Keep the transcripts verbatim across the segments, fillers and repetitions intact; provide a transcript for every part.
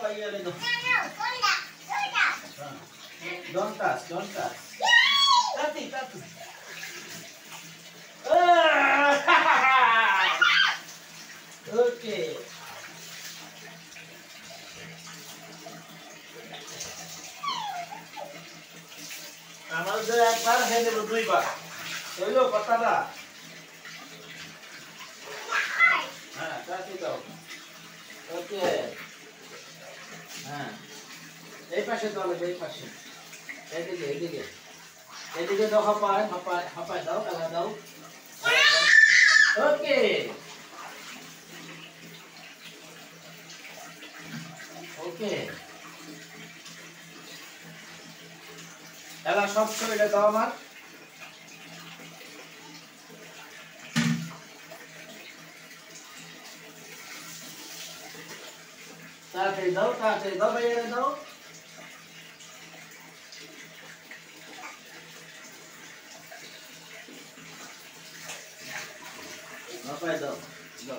ভাইয়ারে দাও। Don't touch, don't touch. Tati, tati. Okay. আমার যে একবার খেয়ে দেবো দুইবার হইলো কথাটা হ্যাঁ তাতে দাও ওকে হ্যাঁ এই পাশে দাও এই পাশে এইদিকে এইদিকে এইদিকে দাও হাপায় হাপায় হাপায় দাও টাকা দাও ওকে ওকে এলা সব ছবিটা দাও আমার তাড়াতাড়ি দাও তাড়াতাড়ি দাও ভাইয়া দাও পাই দাও দাও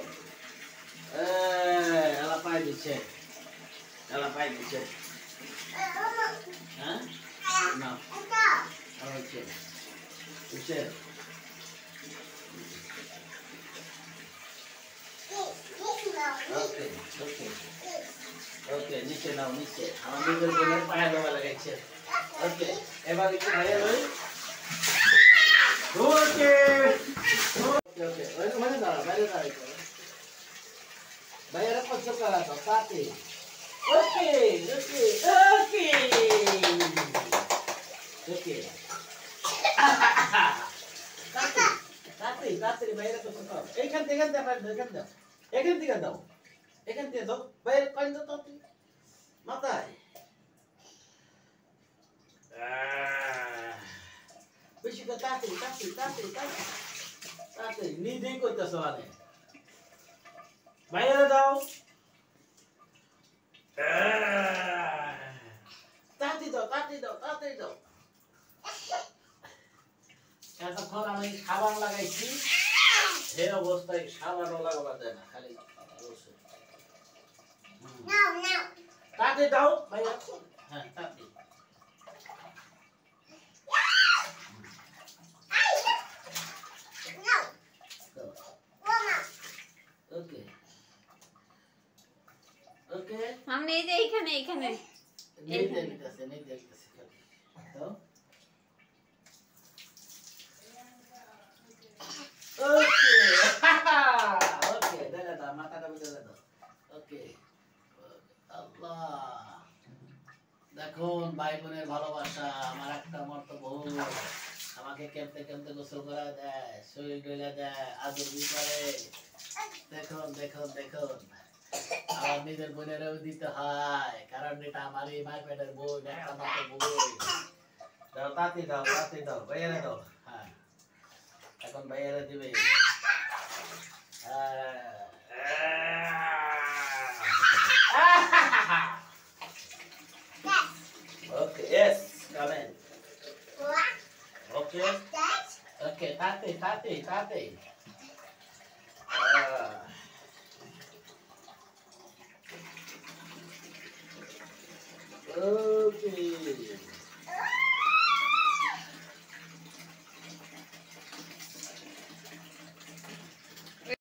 এই এলা পাই দিচ্ছে এলা পাই দিচ্ছে হ্যাঁ না ওকে ওকে ওকে ওকে ওকে নিচে নাও নিচে আমাদের বোনের পায়ে দেওয়া লাগাইছে ওকে এবার একটু ভাইয়া লই ওকে ওকে ওকে ওই মানে দাঁড়া বাইরে দাঁড়াই ভাইয়ারা কষ্ট করা দাও তাতে ওকে ওকে ওকে ওকে তাতে তাতে তাতে ভাইয়ারা কষ্ট করো এইখান থেকে এখান থেকে এখান দাও এখান থেকে দাও এখান থেকে দাও বাইরে কইন দাও তাতে মাথায় বেশি তো তাতে তাতে তাতে তাতে তাতে নিজেই করতেছো আনে বাইরে দাও তাতে দাও তাতে দাও তাতে দাও এতক্ষণ আমি সাবান লাগাইছি এই অবস্থায় সাবানও লাগাবা যায় না খালি তাতে দাও ভাইয়া হ্যাঁ তাতে ওকে ওকে আমি এই যে এখানে এখানে নেই দেখতেছে নেই দেখতেছে তো ওকে ওকে দাদা দাদা মাথাটা বুঝে দাও ওকে আল্লাহ দেখুন ভাই বোনের ভালোবাসা আমার একটা আমার তো বহু আমাকে কেমতে কেমতে গোসল করা দেয় শরীর ডলে দেয় আদর করে দেখুন দেখুন দেখুন আমার নিজের বোনেরও দিতে হয় কারণ এটা আমারই মাই পেটের বোন একটা মাত্র বোন দাও তাতে দাও তাতে দাও ভাইয়ারে দাও হ্যাঁ এখন ভাইয়ারে দিবে হ্যাঁ